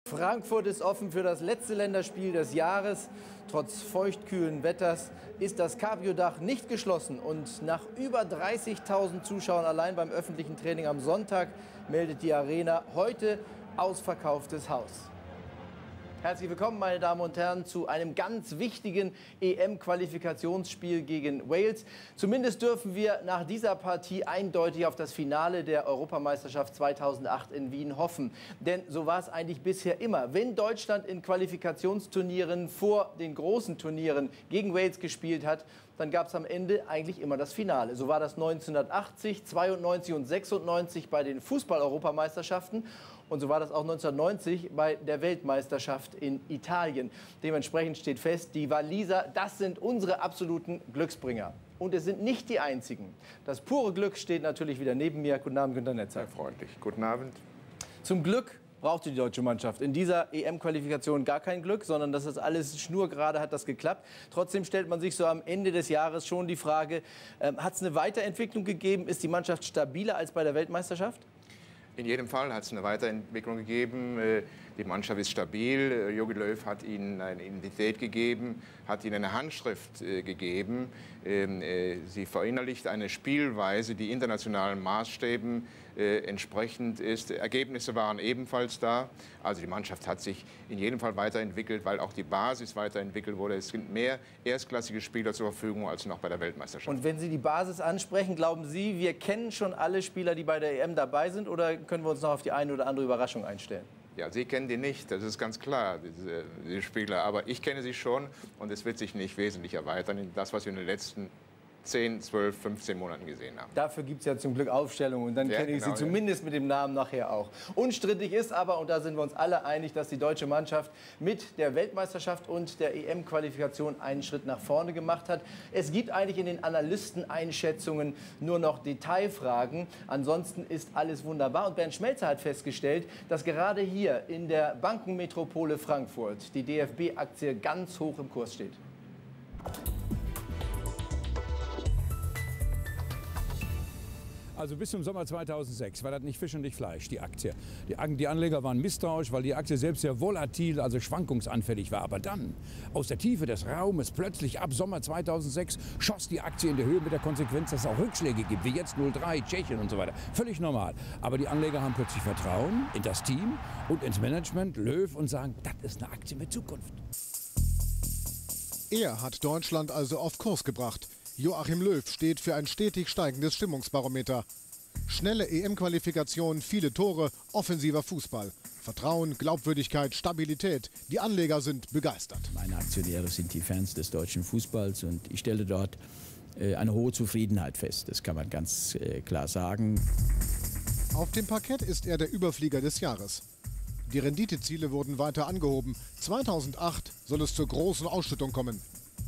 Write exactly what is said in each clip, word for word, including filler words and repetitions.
Frankfurt ist offen für das letzte Länderspiel des Jahres. Trotz feuchtkühlen Wetters ist das Cabrio-Dach nicht geschlossen. Und nach über dreißigtausend Zuschauern allein beim öffentlichen Training am Sonntag meldet die Arena heute ausverkauftes Haus. Herzlich willkommen, meine Damen und Herren, zu einem ganz wichtigen E M-Qualifikationsspiel gegen Wales. Zumindest dürfen wir nach dieser Partie eindeutig auf das Finale der Europameisterschaft zweitausendacht in Wien hoffen. Denn so war es eigentlich bisher immer. Wenn Deutschland in Qualifikationsturnieren vor den großen Turnieren gegen Wales gespielt hat, dann gab es am Ende eigentlich immer das Finale. So war das neunzehnhundertachtzig, zweiundneunzig und sechsundneunzig bei den Fußball-Europameisterschaften. Und so war das auch neunzehnhundertneunzig bei der Weltmeisterschaft in Italien. Dementsprechend steht fest, die Waliser, das sind unsere absoluten Glücksbringer. Und es sind nicht die einzigen. Das pure Glück steht natürlich wieder neben mir. Guten Abend, Günter Netzer. Sehr freundlich. Guten Abend. Zum Glück brauchte die deutsche Mannschaft in dieser E M-Qualifikation gar kein Glück, sondern dass das alles schnurgerade hat das geklappt. Trotzdem stellt man sich so am Ende des Jahres schon die Frage, äh, hat es eine Weiterentwicklung gegeben? Ist die Mannschaft stabiler als bei der Weltmeisterschaft? In jedem Fall hat es eine Weiterentwicklung gegeben. Die Mannschaft ist stabil. Jogi Löw hat ihnen eine Identität gegeben, hat ihnen eine Handschrift gegeben. Sie verinnerlicht eine Spielweise, die internationalen Maßstäben entsprechend ist. Ergebnisse waren ebenfalls da. Also die Mannschaft hat sich in jedem Fall weiterentwickelt, weil auch die Basis weiterentwickelt wurde. Es sind mehr erstklassige Spieler zur Verfügung als noch bei der Weltmeisterschaft. Und wenn Sie die Basis ansprechen, glauben Sie, wir kennen schon alle Spieler, die bei der E M dabei sind, oder können wir uns noch auf die eine oder andere Überraschung einstellen? Ja, Sie kennen die nicht, das ist ganz klar, diese, diese Spieler. Aber ich kenne sie schon und es wird sich nicht wesentlich erweitern in das, was wir in den letzten zehn, zwölf, fünfzehn Monaten gesehen haben. Dafür gibt es ja zum Glück Aufstellungen und dann ja, kenne ich genau, Sie zumindest ja. mit dem Namen nachher auch. Unstrittig ist aber, und da sind wir uns alle einig, dass die deutsche Mannschaft mit der Weltmeisterschaft und der E M-Qualifikation einen Schritt nach vorne gemacht hat. Es gibt eigentlich in den Analysteneinschätzungen nur noch Detailfragen. Ansonsten ist alles wunderbar. Und Bernd Schmelzer hat festgestellt, dass gerade hier in der Bankenmetropole Frankfurt die D F B-Aktie ganz hoch im Kurs steht. Also bis zum Sommer zweitausendsechs war das nicht Fisch und nicht Fleisch, die Aktie. Die, die Anleger waren misstrauisch, weil die Aktie selbst sehr volatil, also schwankungsanfällig war. Aber dann, aus der Tiefe des Raumes, plötzlich ab Sommer zweitausendsechs, schoss die Aktie in die Höhe mit der Konsequenz, dass es auch Rückschläge gibt, wie jetzt null drei, Tschechien und so weiter. Völlig normal. Aber die Anleger haben plötzlich Vertrauen in das Team und ins Management, Löw, und sagen, das ist eine Aktie mit Zukunft. Er hat Deutschland also auf Kurs gebracht. Joachim Löw steht für ein stetig steigendes Stimmungsbarometer. Schnelle E M-Qualifikation, viele Tore, offensiver Fußball. Vertrauen, Glaubwürdigkeit, Stabilität. Die Anleger sind begeistert. Meine Aktionäre sind die Fans des deutschen Fußballs und ich stelle dort äh, eine hohe Zufriedenheit fest. Das kann man ganz äh, klar sagen. Auf dem Parkett ist er der Überflieger des Jahres. Die Renditeziele wurden weiter angehoben. zweitausendacht soll es zur großen Ausschüttung kommen.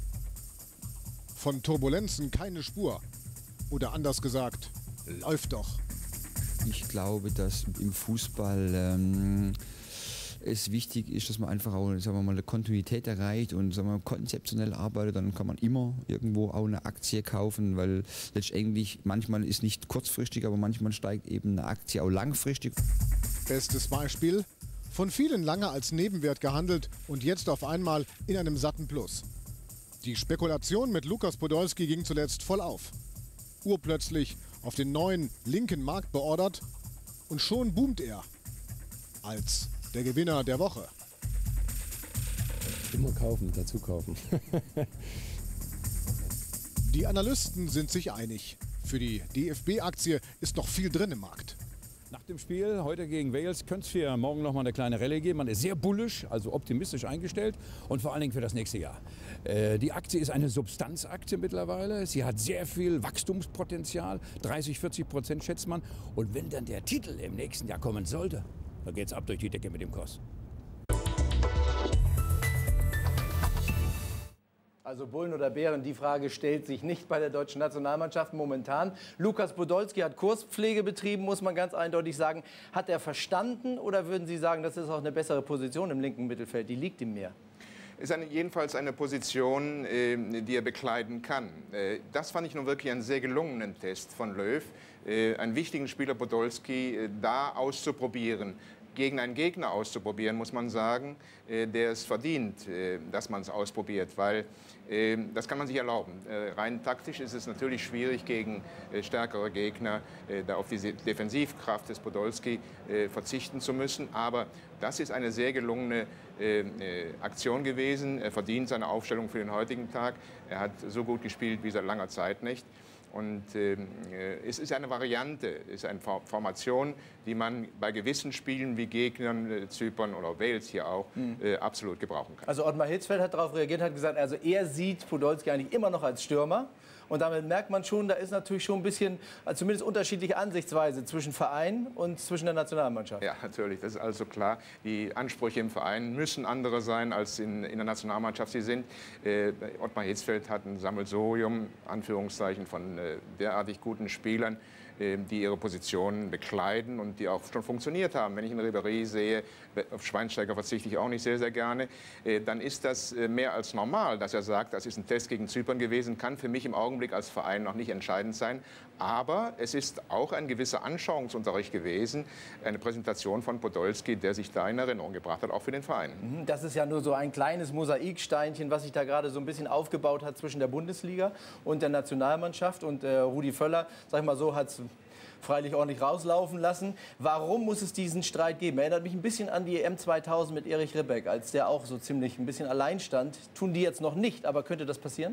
Von Turbulenzen keine Spur. Oder anders gesagt, läuft doch. Ich glaube, dass im Fußball ähm, es wichtig ist, dass man einfach auch, sagen wir mal, eine Kontinuität erreicht und, sagen wir mal, konzeptionell arbeitet. Dann kann man immer irgendwo auch eine Aktie kaufen, weil letztendlich manchmal ist nicht kurzfristig, aber manchmal steigt eben eine Aktie auch langfristig. Bestes Beispiel: von vielen lange als Nebenwert gehandelt und jetzt auf einmal in einem satten Plus. Die Spekulation mit Lukas Podolski ging zuletzt voll auf. Urplötzlich auf den neuen linken Markt beordert und schon boomt er als der Gewinner der Woche. Immer kaufen, dazu kaufen. Die Analysten sind sich einig. Für die D F B-Aktie ist noch viel drin im Markt. Nach dem Spiel heute gegen Wales könnte es für morgen noch mal eine kleine Rallye geben. Man ist sehr bullisch, also optimistisch eingestellt und vor allen Dingen für das nächste Jahr. Äh, die Aktie ist eine Substanzaktie mittlerweile. Sie hat sehr viel Wachstumspotenzial, dreißig, vierzig Prozent schätzt man. Und wenn dann der Titel im nächsten Jahr kommen sollte, dann geht es ab durch die Decke mit dem Kurs. Also Bullen oder Bären, die Frage stellt sich nicht bei der deutschen Nationalmannschaft momentan. Lukas Podolski hat Kurspflege betrieben, muss man ganz eindeutig sagen. Hat er verstanden oder würden Sie sagen, das ist auch eine bessere Position im linken Mittelfeld? Die liegt ihm mehr. Ist eine, jedenfalls eine Position, äh, die er bekleiden kann. Äh, das fand ich nun wirklich einen sehr gelungenen Test von Löw, äh, einen wichtigen Spieler Podolski äh, da auszuprobieren. gegen einen Gegner auszuprobieren, muss man sagen, der es verdient, dass man es ausprobiert, weil das kann man sich erlauben. Rein taktisch ist es natürlich schwierig, gegen stärkere Gegner da auf die Defensivkraft des Podolski verzichten zu müssen, aber das ist eine sehr gelungene Aktion gewesen. Er verdient seine Aufstellung für den heutigen Tag. Er hat so gut gespielt wie seit langer Zeit nicht. Und äh, es ist eine Variante, es ist eine Formation, die man bei gewissen Spielen wie Gegnern, äh, Zypern oder Wales hier auch, mhm. äh, absolut gebrauchen kann. Also Ottmar Hitzfeld hat darauf reagiert, hat gesagt, also er sieht Podolski eigentlich immer noch als Stürmer. Und damit merkt man schon, da ist natürlich schon ein bisschen, also zumindest unterschiedliche Ansichtsweise zwischen Verein und zwischen der Nationalmannschaft. Ja, natürlich, das ist also klar. Die Ansprüche im Verein müssen andere sein, als in, in der Nationalmannschaft sie sind. Äh, Ottmar Hitzfeld hat ein Sammelsurium, Anführungszeichen, von äh, derartig guten Spielern, äh, die ihre Positionen bekleiden und die auch schon funktioniert haben. Wenn ich einen Ribéry sehe, auf Schweinsteiger verzichte ich auch nicht sehr, sehr gerne, äh, dann ist das äh, mehr als normal, dass er sagt, das ist ein Test gegen Zypern gewesen, kann für mich im Augenblick als Verein noch nicht entscheidend sein. Aber es ist auch ein gewisser Anschauungsunterricht gewesen, eine Präsentation von Podolski, der sich da in Erinnerung gebracht hat, auch für den Verein. Das ist ja nur so ein kleines Mosaiksteinchen, was sich da gerade so ein bisschen aufgebaut hat zwischen der Bundesliga und der Nationalmannschaft. Und äh, Rudi Völler, sag ich mal so, hat es freilich ordentlich rauslaufen lassen. Warum muss es diesen Streit geben? Erinnert mich ein bisschen an die E M zweitausend mit Erich Ribbeck, als der auch so ziemlich ein bisschen allein stand. Tun die jetzt noch nicht, aber könnte das passieren?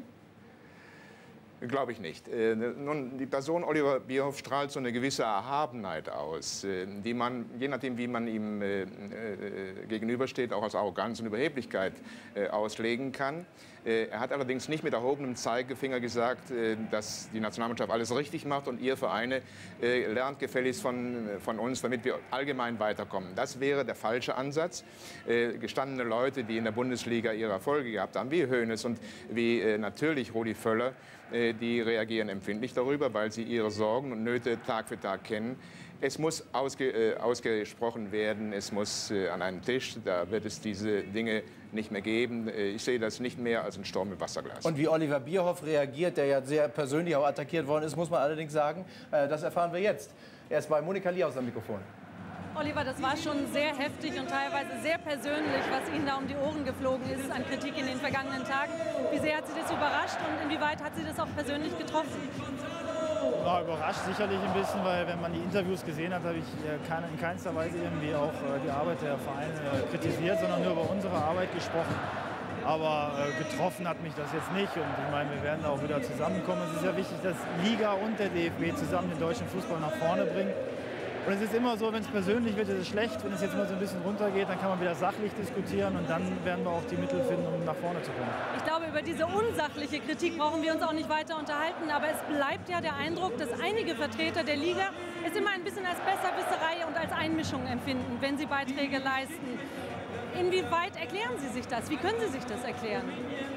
Glaube ich nicht. Äh, nun, die Person Oliver Bierhoff strahlt so eine gewisse Erhabenheit aus, äh, die man, je nachdem wie man ihm äh, äh, gegenübersteht, auch als Arroganz und Überheblichkeit äh, auslegen kann. Äh, er hat allerdings nicht mit erhobenem Zeigefinger gesagt, äh, dass die Nationalmannschaft alles richtig macht und ihr Vereine äh, lernt gefälligst von, von uns, damit wir allgemein weiterkommen. Das wäre der falsche Ansatz. Äh, gestandene Leute, die in der Bundesliga ihre Erfolge gehabt haben, wie Hoeneß und wie äh, natürlich Rudi Völler, die reagieren empfindlich darüber, weil sie ihre Sorgen und Nöte Tag für Tag kennen. Es muss ausge, äh, ausgesprochen werden, es muss äh, an einen Tisch, da wird es diese Dinge nicht mehr geben. Ich sehe das nicht mehr als ein Sturm im Wasserglas. Und wie Oliver Bierhoff reagiert, der ja sehr persönlich auch attackiert worden ist, muss man allerdings sagen, äh, das erfahren wir jetzt. Er ist bei Monika Liaus am Mikrofon. Oliver, das war schon sehr heftig und teilweise sehr persönlich, was Ihnen da um die Ohren geflogen ist an Kritik in den vergangenen Tagen. Wie sehr hat Sie das überrascht und inwieweit hat Sie das auch persönlich getroffen? War überrascht sicherlich ein bisschen, weil wenn man die Interviews gesehen hat, habe ich in keinster Weise irgendwie auch die Arbeit der Vereine kritisiert, sondern nur über unsere Arbeit gesprochen. Aber getroffen hat mich das jetzt nicht und ich meine, wir werden da auch wieder zusammenkommen. Es ist ja wichtig, dass Liga und der D F B zusammen den deutschen Fußball nach vorne bringen. Und es ist immer so, wenn es persönlich wird, ist es schlecht. Wenn es jetzt mal so ein bisschen runtergeht, dann kann man wieder sachlich diskutieren und dann werden wir auch die Mittel finden, um nach vorne zu kommen. Ich glaube, über diese unsachliche Kritik brauchen wir uns auch nicht weiter unterhalten. Aber es bleibt ja der Eindruck, dass einige Vertreter der Liga es immer ein bisschen als Besserwisserei und als Einmischung empfinden, wenn sie Beiträge leisten. Inwieweit erklären Sie sich das? Wie können Sie sich das erklären?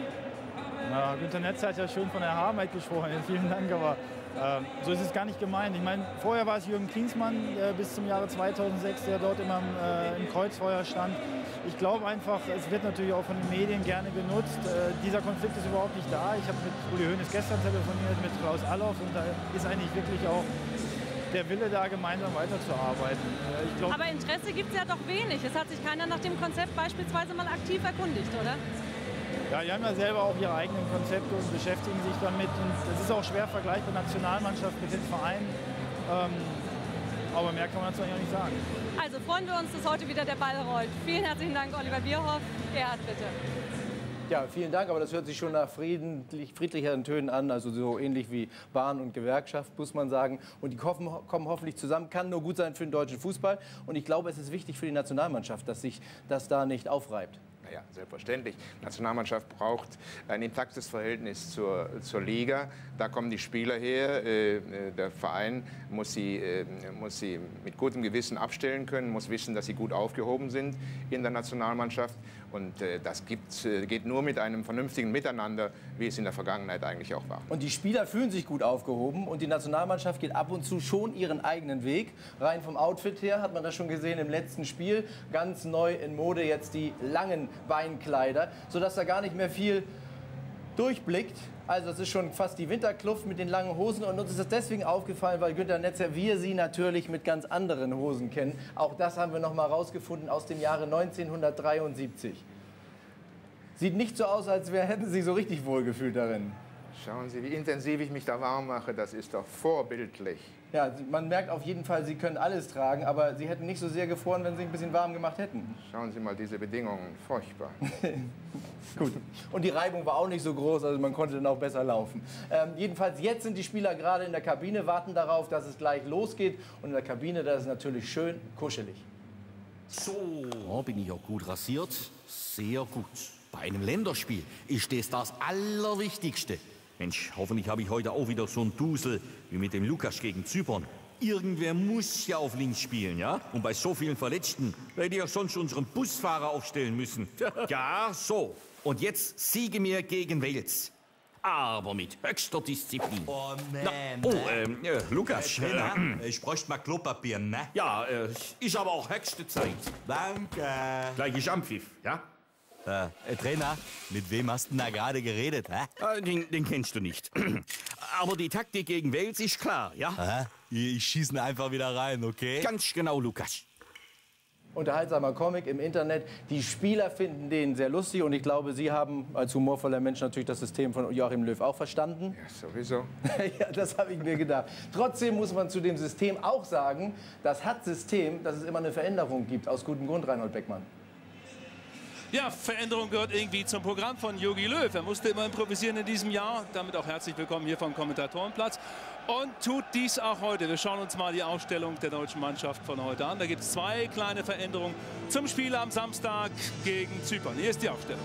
Na, Günter Netz hat ja schön von Erhabenheit gesprochen. Vielen Dank, aber äh, so ist es gar nicht gemeint. Ich meine, vorher war es Jürgen Klinsmann äh, bis zum Jahre zweitausendsechs, der dort immer äh, im Kreuzfeuer stand. Ich glaube einfach, es wird natürlich auch von den Medien gerne genutzt. Äh, dieser Konflikt ist überhaupt nicht da. Ich habe mit Uli Hoeneß gestern telefoniert, mit Klaus Allofs und da ist eigentlich wirklich auch der Wille da, gemeinsam weiterzuarbeiten. Äh, ich glaub, Aber Interesse gibt es ja doch wenig. Es hat sich keiner nach dem Konzept beispielsweise mal aktiv erkundigt, oder? Ja, die haben ja selber auch ihre eigenen Konzepte und beschäftigen sich damit. Und das ist auch schwer vergleichbar, Nationalmannschaft mit den Vereinen. Ähm, aber mehr kann man dazu eigentlich nicht sagen. Also freuen wir uns, dass heute wieder der Ball rollt. Vielen herzlichen Dank, Oliver Bierhoff. Gerhard, bitte. Ja, vielen Dank, aber das hört sich schon nach friedlich, friedlicheren Tönen an, also so ähnlich wie Bahn und Gewerkschaft, muss man sagen. Und die kommen, kommen hoffentlich zusammen, kann nur gut sein für den deutschen Fußball. Und ich glaube, es ist wichtig für die Nationalmannschaft, dass sich das da nicht aufreibt. Ja, selbstverständlich. Die Nationalmannschaft braucht ein intaktes Verhältnis zur, zur Liga. Da kommen die Spieler her. Äh, der Verein muss sie, äh, muss sie mit gutem Gewissen abstellen können, muss wissen, dass sie gut aufgehoben sind in der Nationalmannschaft. Und äh, das gibt, äh, geht nur mit einem vernünftigen Miteinander, wie es in der Vergangenheit eigentlich auch war. Und die Spieler fühlen sich gut aufgehoben und die Nationalmannschaft geht ab und zu schon ihren eigenen Weg. Rein vom Outfit her hat man das schon gesehen im letzten Spiel. Ganz neu in Mode jetzt die langen Beinkleider, sodass da gar nicht mehr viel durchblickt. Also es ist schon fast die Winterkluft mit den langen Hosen und uns ist das deswegen aufgefallen, weil Günter Netzer, wir sie natürlich mit ganz anderen Hosen kennen. Auch das haben wir noch mal rausgefunden aus dem Jahre neunzehnhundertdreiundsiebzig. Sieht nicht so aus, als wär, hätten Sie sich so richtig wohlgefühlt darin. Schauen Sie, wie intensiv ich mich da warm mache, das ist doch vorbildlich. Ja, man merkt auf jeden Fall, Sie können alles tragen, aber Sie hätten nicht so sehr gefroren, wenn Sie ein bisschen warm gemacht hätten. Schauen Sie mal diese Bedingungen, furchtbar. Gut. Und die Reibung war auch nicht so groß, also man konnte dann auch besser laufen. Ähm, jedenfalls, jetzt sind die Spieler gerade in der Kabine, warten darauf, dass es gleich losgeht. Und in der Kabine, da ist es natürlich schön kuschelig. So, ja, bin ich auch gut rasiert. Sehr gut. Bei einem Länderspiel ist das das Allerwichtigste. Mensch, hoffentlich habe ich heute auch wieder so einen Dusel wie mit dem Lukas gegen Zypern. Irgendwer muss ja auf links spielen, ja? Und bei so vielen Verletzten hätte ich ja sonst unseren Busfahrer aufstellen müssen. Ja, so. Und jetzt siege mir gegen Wales. Aber mit höchster Disziplin. Oh, nee, Na, oh, ähm, äh, Lukas. Äh, Trainer, äh, ich bräuchte mal Klopapier, ne? Ja, äh, ist aber auch höchste Zeit. Danke. Gleich ist Ampfiff, ja? Äh, Trainer, mit wem hast du denn da gerade geredet, hä? Äh, den, den kennst du nicht. Aber die Taktik gegen Wales ist klar, ja? Hä? Ich schieße einfach wieder rein, okay? Ganz genau, Lukas. Unterhaltsamer Comic im Internet. Die Spieler finden den sehr lustig und ich glaube, Sie haben als humorvoller Mensch natürlich das System von Joachim Löw auch verstanden. Ja, sowieso. Ja, das habe ich mir gedacht. Trotzdem muss man zu dem System auch sagen, das hat System, dass es immer eine Veränderung gibt. Aus gutem Grund, Reinhold Beckmann. Ja, Veränderung gehört irgendwie zum Programm von Jogi Löw. Er musste immer improvisieren in diesem Jahr. Damit auch herzlich willkommen hier vom Kommentatorenplatz. Und tut dies auch heute. Wir schauen uns mal die Aufstellung der deutschen Mannschaft von heute an. Da gibt es zwei kleine Veränderungen zum Spiel am Samstag gegen Zypern. Hier ist die Aufstellung.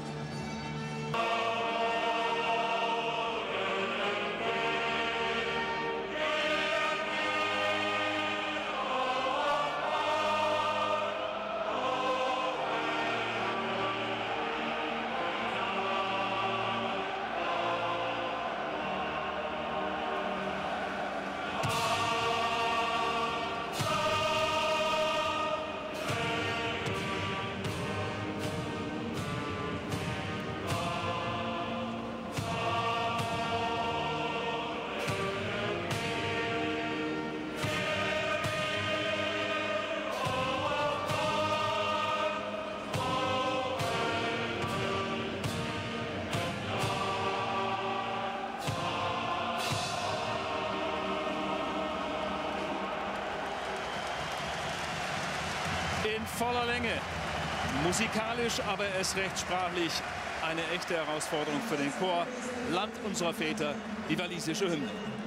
In voller Länge. Musikalisch, aber erst recht sprachlich eine echte Herausforderung für den Chor. Land unserer Väter, die walisische Hymne.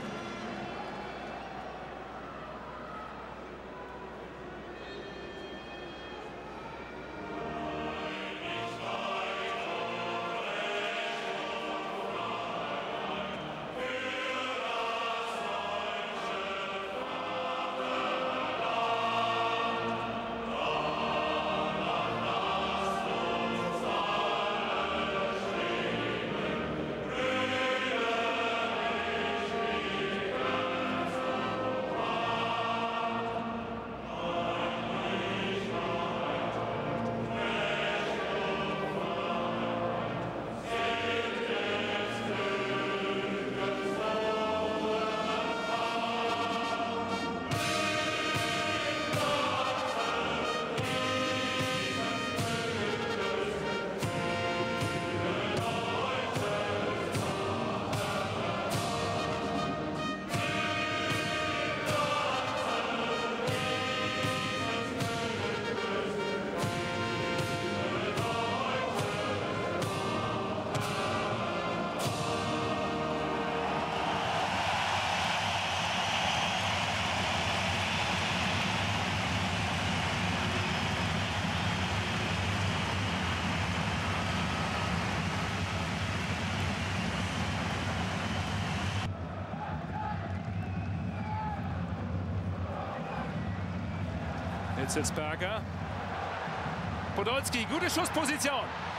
Hitzelsberger. Podolski, gute Schussposition.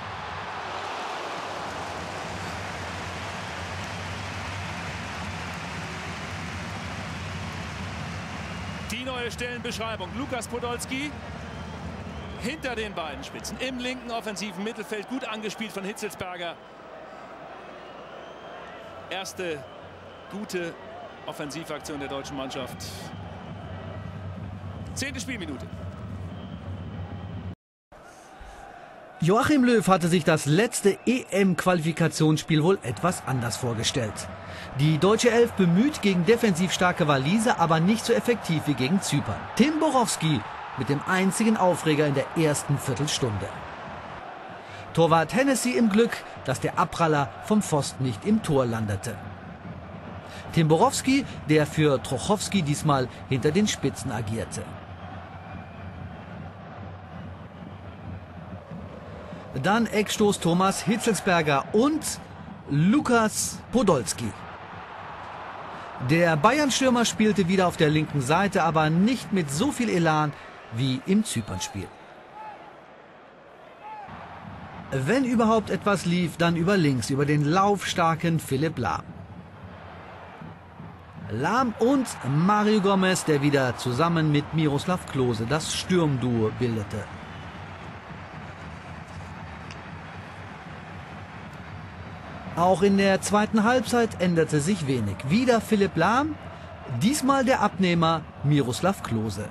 Die neue Stellenbeschreibung. Lukas Podolski hinter den beiden Spitzen. Im linken offensiven Mittelfeld. Gut angespielt von Hitzelsberger. erste gute Offensivaktion der deutschen Mannschaft. Zehnte Spielminute. Joachim Löw hatte sich das letzte E M-Qualifikationsspiel wohl etwas anders vorgestellt. Die deutsche Elf bemüht gegen defensiv starke Waliser, aber nicht so effektiv wie gegen Zypern. Tim Borowski mit dem einzigen Aufreger in der ersten Viertelstunde. Torwart Hennessy im Glück, dass der Abpraller vom Pfosten nicht im Tor landete. Tim Borowski, der für Trochowski diesmal hinter den Spitzen agierte. Dann Eckstoß Thomas Hitzelsberger und Lukas Podolski. Der Bayern-Stürmer spielte wieder auf der linken Seite, aber nicht mit so viel Elan wie im Zypernspiel. Wenn überhaupt etwas lief, dann über links, über den laufstarken Philipp Lahm. Lahm und Mario Gomez, der wieder zusammen mit Miroslav Klose das Sturmduo bildete. Auch in der zweiten Halbzeit änderte sich wenig. Wieder Philipp Lahm, diesmal der Abnehmer Miroslav Klose.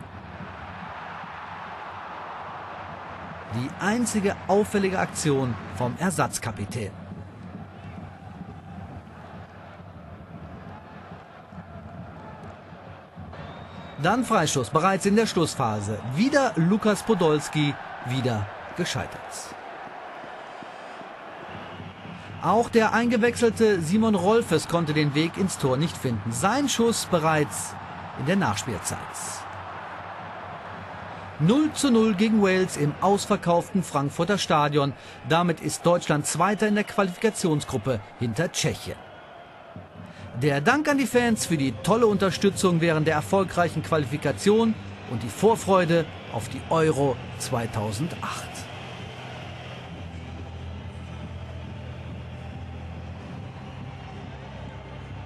Die einzige auffällige Aktion vom Ersatzkapitän. Dann Freistoß, bereits in der Schlussphase. Wieder Lukas Podolski, wieder gescheitert. Auch der eingewechselte Simon Rolfes konnte den Weg ins Tor nicht finden. Sein Schuss bereits in der Nachspielzeit. null zu null gegen Wales im ausverkauften Frankfurter Stadion. Damit ist Deutschland Zweiter in der Qualifikationsgruppe hinter Tschechien. Der Dank an die Fans für die tolle Unterstützung während der erfolgreichen Qualifikation und die Vorfreude auf die Euro zweitausendacht.